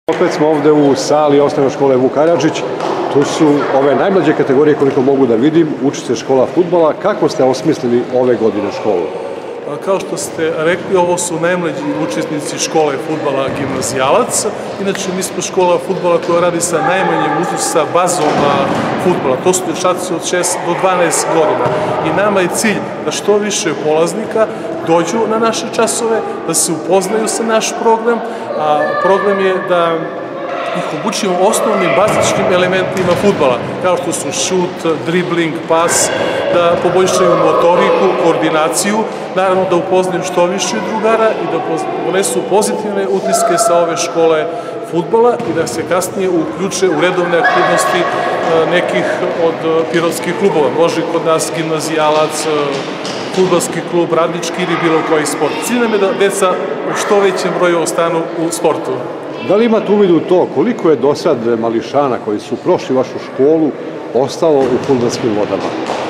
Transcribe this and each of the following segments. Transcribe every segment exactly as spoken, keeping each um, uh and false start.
Opet smo ovde u sali osnovne škole Vuk Karadžić. Tu su ove najmlađe kategorije, koliko mogu da vidim, uči se škola fudbala. Kako ste osmislili ove godine školu? Kao što ste rekli, ovo su najmlađi učesnici škole fudbala Gimnazijalac. Inače, mi smo škola fudbala koja radi sa najmanjim uzrastom, sa bazom fudbala. To su dečaci od šest do dvanaest godina. I nama je cilj da što više polaznika dođu na naše časove, da se upoznaju sa naš program. A program je da ih obučimo osnovnim bazičnim elementima fudbala, kao što su šut, dribling, pas, da poboljšaju motoriku, koordinaciju, naravno da upoznaju što više drugara i da ponesu pozitivne utiske sa ove škole fudbala i da se kasnije uključe u redovne aktivnosti nekih od pirotskih klubova. Može kod nas Gimnazijalac, fudbalski klub, radnički ili bilo koji sport. Cilj nam je da deca u što većem broju ostanu u sportu. Da li imate uvid u to koliko je do sad mališana koji su prošli vašu školu ostalo u fudbalskim vodama?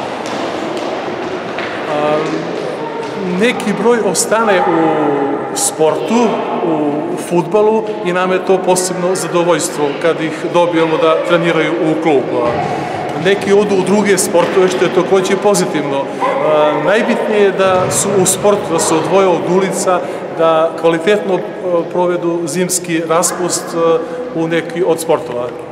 Neki broj ostane u sportu, u fudbalu i nam je to posebno zadovoljstvo kad ih dobijemo da treniraju u klubu. Neki odu u druge sportove, što je takođe pozitivno. Najbitnije je da su u sportu, da se odvoje od ulica, da kvalitetno provedu zimski raspust u neki od sportova.